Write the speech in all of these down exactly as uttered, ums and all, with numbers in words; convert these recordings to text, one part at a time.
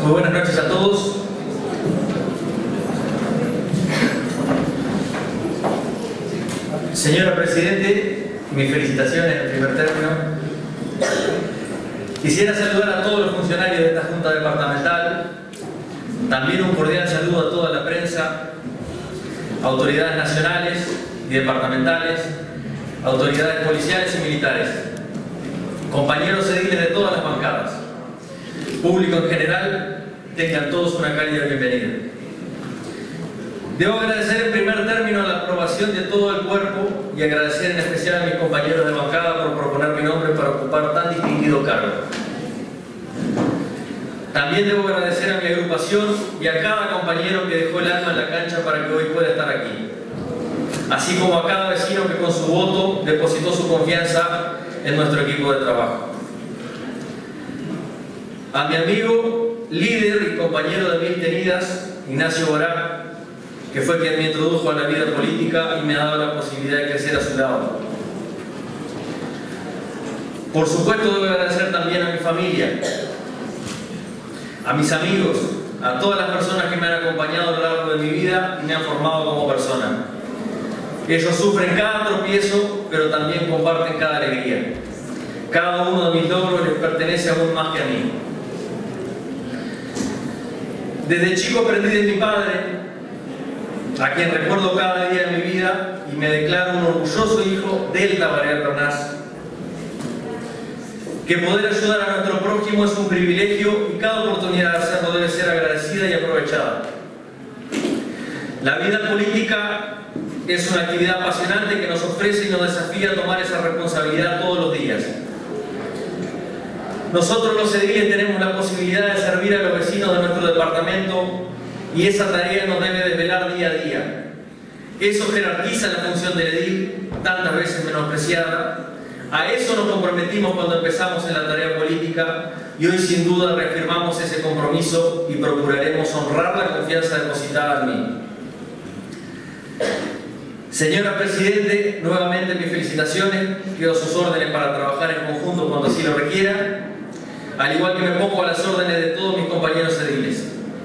Muy buenas noches a todos. Señora Presidente, mis felicitaciones en el primer término. Quisiera saludar a todos los funcionarios de esta Junta Departamental, también un cordial saludo a toda la prensa, autoridades nacionales y departamentales, autoridades policiales y militares, compañeros ediles de todas las bancadas, público en general, tengan todos una cálida bienvenida. Debo agradecer en primer término la aprobación de todo el cuerpo y agradecer en especial a mis compañeros de bancada por proponer mi nombre para ocupar tan distinguido cargo. También debo agradecer a mi agrupación y a cada compañero que dejó el alma en la cancha para que hoy pueda estar aquí, así como a cada vecino que con su voto depositó su confianza en nuestro equipo de trabajo. A mi amigo, líder y compañero de mil tenidas, Ignacio Borá, que fue quien me introdujo a la vida política y me ha dado la posibilidad de crecer a su lado. Por supuesto, debo agradecer también a mi familia, a mis amigos, a todas las personas que me han acompañado a lo largo de mi vida y me han formado como persona. Ellos sufren cada tropiezo, pero también comparten cada alegría. Cada uno de mis logros les pertenece aún más que a mí. Desde chico aprendí de mi padre, a quien recuerdo cada día de mi vida y me declaro un orgulloso hijo del Tabaré Ronás, que poder ayudar a nuestro prójimo es un privilegio y cada oportunidad de hacerlo debe ser agradecida y aprovechada. La vida política es una actividad apasionante que nos ofrece y nos desafía a tomar esa responsabilidad todos los días. Nosotros los ediles tenemos la posibilidad de servir a los vecinos de nuestro departamento y esa tarea nos debe desvelar día a día. Eso jerarquiza la función del edil, tantas veces menospreciada. A eso nos comprometimos cuando empezamos en la tarea política y hoy sin duda reafirmamos ese compromiso y procuraremos honrar la confianza depositada en mí. Señora Presidente, nuevamente mis felicitaciones, quedo a sus órdenes para trabajar en conjunto cuando así lo requiera, al igual que me pongo a las órdenes de todos mis compañeros ediles.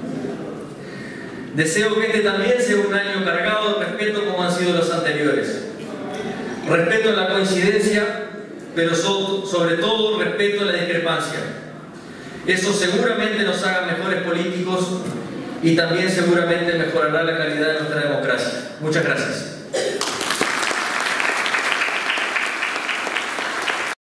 Deseo que este también sea un año cargado de respeto como han sido los anteriores. Respeto en la coincidencia, pero sobre todo respeto en la discrepancia. Eso seguramente nos haga mejores políticos y también seguramente mejorará la calidad de nuestra democracia. Muchas gracias.